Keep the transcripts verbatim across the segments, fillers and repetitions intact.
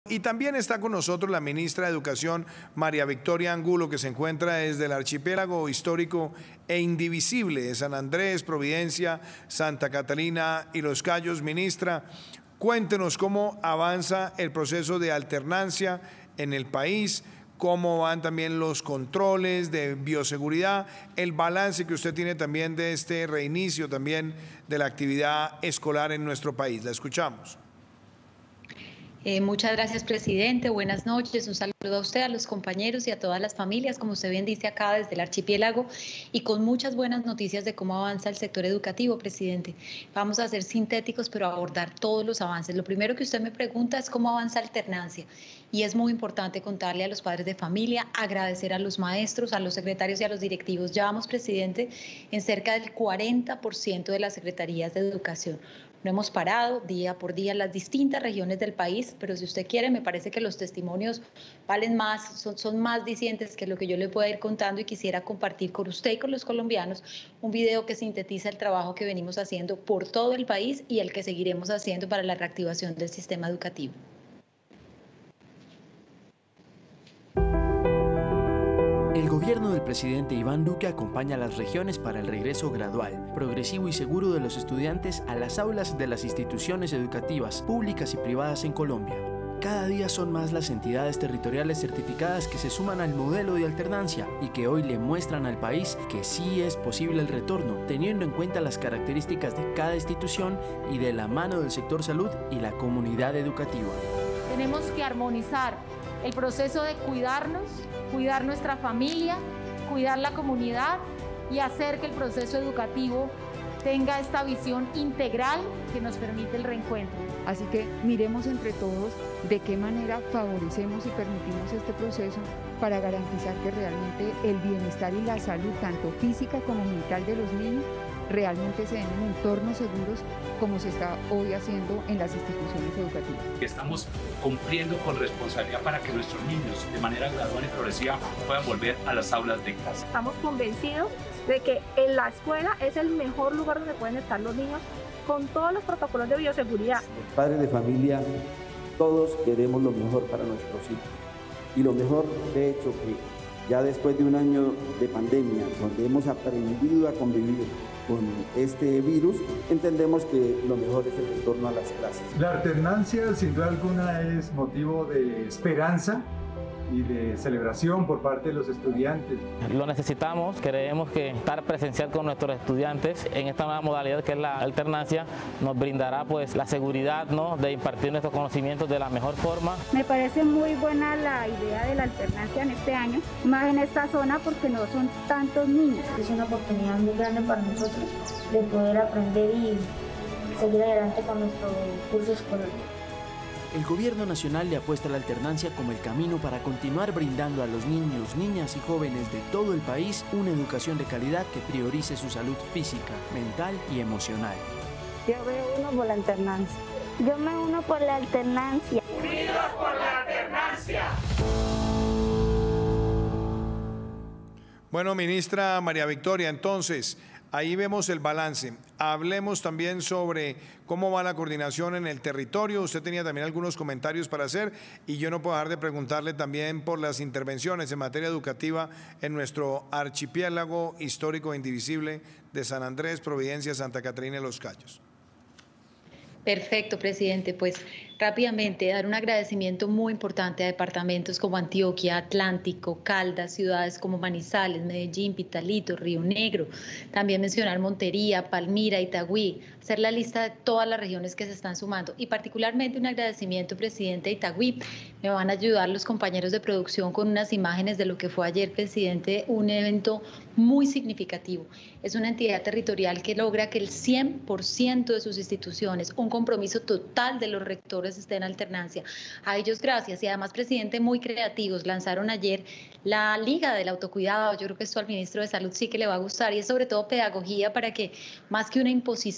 Y también está con nosotros la ministra de Educación, María Victoria Angulo, que se encuentra desde el archipiélago histórico e indivisible de San Andrés, Providencia, Santa Catalina y Los Cayos. Ministra, cuéntenos cómo avanza el proceso de alternancia en el país, cómo van también los controles de bioseguridad, el balance que usted tiene también de este reinicio también de la actividad escolar en nuestro país. La escuchamos. Eh, muchas gracias, presidente. Buenas noches. Un saludo a usted, a los compañeros y a todas las familias, como usted bien dice acá desde el archipiélago, y con muchas buenas noticias de cómo avanza el sector educativo, presidente. Vamos a ser sintéticos, pero abordar todos los avances. Lo primero que usted me pregunta es cómo avanza alternancia, y es muy importante contarle a los padres de familia, agradecer a los maestros, a los secretarios y a los directivos. Ya vamos, presidente, en cerca del cuarenta por ciento de las secretarías de educación. No hemos parado día por día en las distintas regiones del país, pero si usted quiere, me parece que los testimonios valen más, son, son más dicientes que lo que yo le pueda ir contando, y quisiera compartir con usted y con los colombianos un video que sintetiza el trabajo que venimos haciendo por todo el país y el que seguiremos haciendo para la reactivación del sistema educativo. El gobierno del presidente Iván Duque acompaña a las regiones para el regreso gradual, progresivo y seguro de los estudiantes a las aulas de las instituciones educativas públicas y privadas en Colombia. Cada día son más las entidades territoriales certificadas que se suman al modelo de alternancia y que hoy le muestran al país que sí es posible el retorno, teniendo en cuenta las características de cada institución y de la mano del sector salud y la comunidad educativa. Tenemos que armonizar el proceso de cuidarnos, cuidar nuestra familia, cuidar la comunidad y hacer que el proceso educativo tenga esta visión integral que nos permite el reencuentro. Así que miremos entre todos de qué manera favorecemos y permitimos este proceso para garantizar que realmente el bienestar y la salud, tanto física como mental de los niños, realmente se den en entornos seguros como se está hoy haciendo en las instituciones educativas. Estamos cumpliendo con responsabilidad para que nuestros niños de manera gradual y progresiva puedan volver a las aulas de clase. Estamos convencidos de que en la escuela es el mejor lugar donde pueden estar los niños con todos los protocolos de bioseguridad. Los padres de familia, todos queremos lo mejor para nuestros hijos. Y lo mejor, de hecho, que ya después de un año de pandemia, donde hemos aprendido a convivir con este virus, entendemos que lo mejor es el retorno a las clases. La alternancia, sin duda alguna, es motivo de esperanza y de celebración por parte de los estudiantes. Lo necesitamos, creemos que estar presencial con nuestros estudiantes en esta nueva modalidad que es la alternancia nos brindará pues la seguridad, ¿no?, de impartir nuestros conocimientos de la mejor forma. Me parece muy buena la idea de la alternancia en este año, más en esta zona porque no son tantos niños. Es una oportunidad muy grande para nosotros de poder aprender y seguir adelante con nuestro curso escolar. El gobierno nacional le apuesta a la alternancia como el camino para continuar brindando a los niños, niñas y jóvenes de todo el país una educación de calidad que priorice su salud física, mental y emocional. Yo me uno por la alternancia. Yo me uno por la alternancia. ¡Unidos por la alternancia! Bueno, ministra María Victoria, entonces, ahí vemos el balance. Hablemos también sobre cómo va la coordinación en el territorio. Usted tenía también algunos comentarios para hacer y yo no puedo dejar de preguntarle también por las intervenciones en materia educativa en nuestro archipiélago histórico e indivisible de San Andrés, Providencia, Santa Catalina y Los Cayos. Perfecto, presidente. Pues rápidamente dar un agradecimiento muy importante a departamentos como Antioquia, Atlántico, Caldas, ciudades como Manizales, Medellín, Pitalito, Río Negro, también mencionar Montería, Palmira, Itagüí, hacer la lista de todas las regiones que se están sumando y particularmente un agradecimiento, presidente, a Itagüí. Me van a ayudar los compañeros de producción con unas imágenes de lo que fue ayer, presidente, un evento muy significativo. Es una entidad territorial que logra que el cien por ciento de sus instituciones, un compromiso total de los rectores esté en alternancia. A ellos gracias y además, presidente, muy creativos. Lanzaron ayer la Liga del Autocuidado. Yo creo que esto al ministro de Salud sí que le va a gustar y es sobre todo pedagogía para que más que una imposición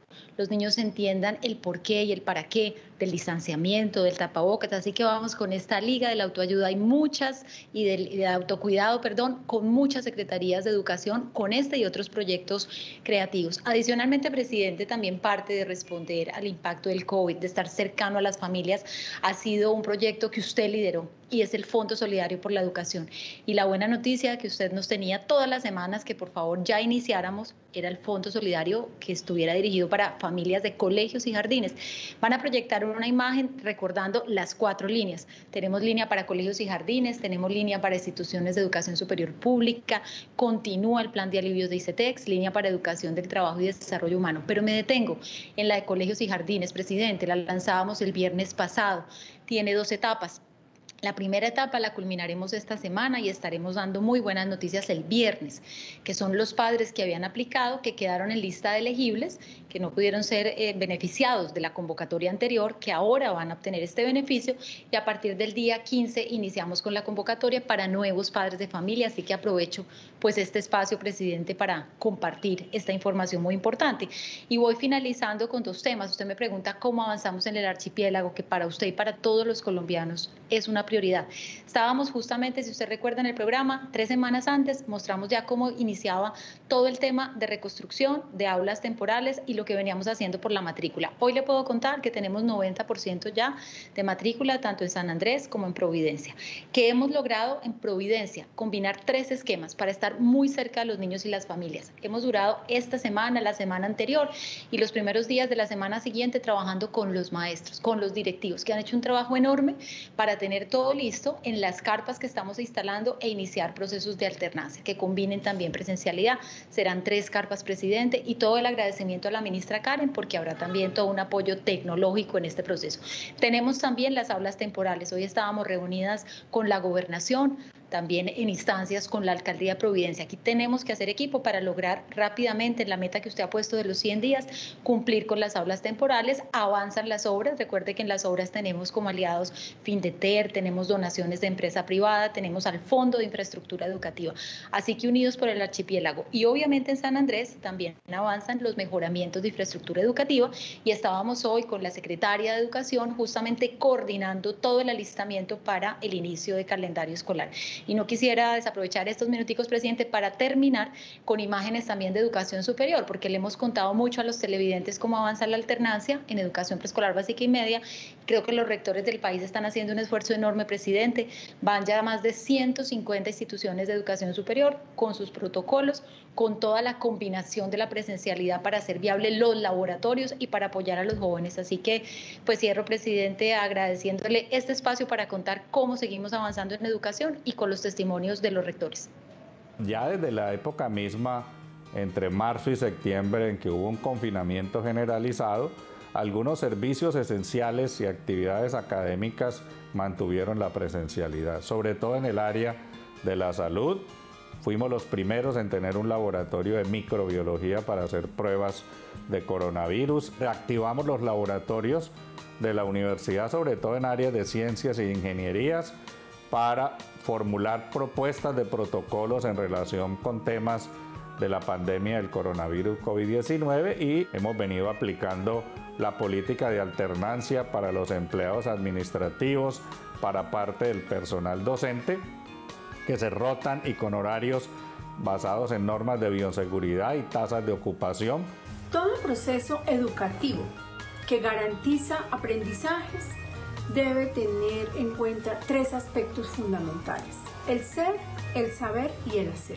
los niños entiendan el por qué y el para qué del distanciamiento, del tapabocas, así que vamos con esta liga de la autoayuda, hay muchas, y del, y del autocuidado, perdón, con muchas secretarías de educación, con este y otros proyectos creativos. Adicionalmente, presidente, también parte de responder al impacto del COVID, de estar cercano a las familias, ha sido un proyecto que usted lideró, y es el Fondo Solidario por la Educación. Y la buena noticia que usted nos tenía todas las semanas que por favor ya iniciáramos era el Fondo Solidario que estuviera dirigido para familias de colegios y jardines. Van a proyectar una imagen recordando las cuatro líneas. Tenemos línea para colegios y jardines, tenemos línea para instituciones de educación superior pública, continúa el plan de alivios de ICETEX, línea para educación del trabajo y desarrollo humano. Pero me detengo en la de colegios y jardines, presidente, la lanzábamos el viernes pasado, tiene dos etapas. La primera etapa la culminaremos esta semana y estaremos dando muy buenas noticias el viernes, que son los padres que habían aplicado, que quedaron en lista de elegibles, que no pudieron ser eh, beneficiados de la convocatoria anterior, que ahora van a obtener este beneficio, y a partir del día quince iniciamos con la convocatoria para nuevos padres de familia, así que aprovecho pues este espacio, presidente, para compartir esta información muy importante. Y voy finalizando con dos temas. Usted me pregunta cómo avanzamos en el archipiélago, que para usted y para todos los colombianos es una prioridad. Estábamos justamente, si usted recuerda en el programa, tres semanas antes mostramos ya cómo iniciaba todo el tema de reconstrucción de aulas temporales y lo que veníamos haciendo por la matrícula. Hoy le puedo contar que tenemos noventa por ciento ya de matrícula tanto en San Andrés como en Providencia. Que hemos logrado en Providencia combinar tres esquemas para estar muy cerca de los niños y las familias. Hemos durado esta semana, la semana anterior y los primeros días de la semana siguiente trabajando con los maestros, con los directivos, que han hecho un trabajo enorme para tener todo todo listo en las carpas que estamos instalando e iniciar procesos de alternancia que combinen también presencialidad. Serán tres carpas, presidente, y todo el agradecimiento a la ministra Karen porque habrá también todo un apoyo tecnológico en este proceso. Tenemos también las aulas temporales. Hoy estábamos reunidas con la gobernación, también en instancias con la Alcaldía de Providencia. Aquí tenemos que hacer equipo para lograr rápidamente la meta que usted ha puesto de los cien días, cumplir con las aulas temporales, avanzan las obras. Recuerde que en las obras tenemos como aliados Findeter, tenemos donaciones de empresa privada, tenemos al Fondo de Infraestructura Educativa. Así que unidos por el archipiélago y obviamente en San Andrés también avanzan los mejoramientos de infraestructura educativa y estábamos hoy con la Secretaria de Educación justamente coordinando todo el alistamiento para el inicio de calendario escolar. Y no quisiera desaprovechar estos minuticos, presidente, para terminar con imágenes también de educación superior, porque le hemos contado mucho a los televidentes cómo avanza la alternancia en educación preescolar básica y media. Creo que los rectores del país están haciendo un esfuerzo enorme, presidente. Van ya más de ciento cincuenta instituciones de educación superior con sus protocolos, con toda la combinación de la presencialidad para hacer viable los laboratorios y para apoyar a los jóvenes. Así que, pues cierro, presidente, agradeciéndole este espacio para contar cómo seguimos avanzando en educación y con los testimonios de los rectores. Ya desde la época misma, entre marzo y septiembre, en que hubo un confinamiento generalizado, algunos servicios esenciales y actividades académicas mantuvieron la presencialidad, sobre todo en el área de la salud. Fuimos los primeros en tener un laboratorio de microbiología para hacer pruebas de coronavirus. Reactivamos los laboratorios de la universidad, sobre todo en áreas de ciencias e ingenierías, para formular propuestas de protocolos en relación con temas de la pandemia del coronavirus COVID diecinueve y hemos venido aplicando la política de alternancia para los empleados administrativos, para parte del personal docente, que se rotan y con horarios basados en normas de bioseguridad y tasas de ocupación. Todo proceso educativo que garantiza aprendizajes debe tener en cuenta tres aspectos fundamentales: el ser, el saber y el hacer.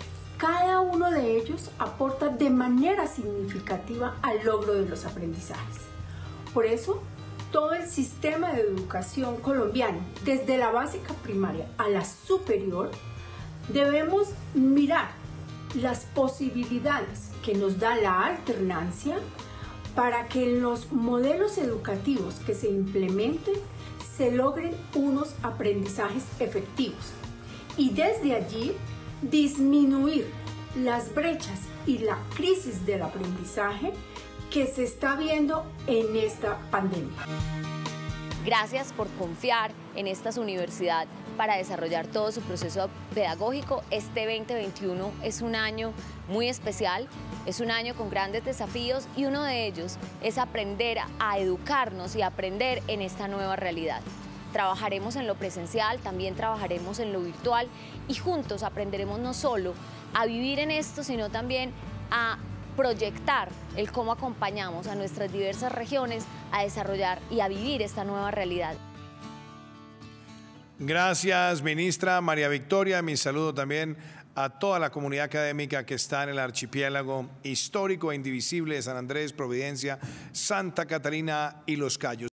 Cada uno de ellos aporta de manera significativa al logro de los aprendizajes. Por eso, todo el sistema de educación colombiano, desde la básica primaria a la superior, debemos mirar las posibilidades que nos da la alternancia para que en los modelos educativos que se implementen se logren unos aprendizajes efectivos y desde allí disminuir las brechas y la crisis del aprendizaje que se está viendo en esta pandemia. Gracias por confiar en esta universidad para desarrollar todo su proceso pedagógico. Este veinte veintiuno es un año muy especial, es un año con grandes desafíos y uno de ellos es aprender a educarnos y aprender en esta nueva realidad. Trabajaremos en lo presencial, también trabajaremos en lo virtual y juntos aprenderemos no solo a vivir en esto, sino también a proyectar el cómo acompañamos a nuestras diversas regiones a desarrollar y a vivir esta nueva realidad. Gracias, ministra María Victoria. Mi saludo también a toda la comunidad académica que está en el archipiélago histórico e indivisible de San Andrés, Providencia, Santa Catalina y Los Cayos.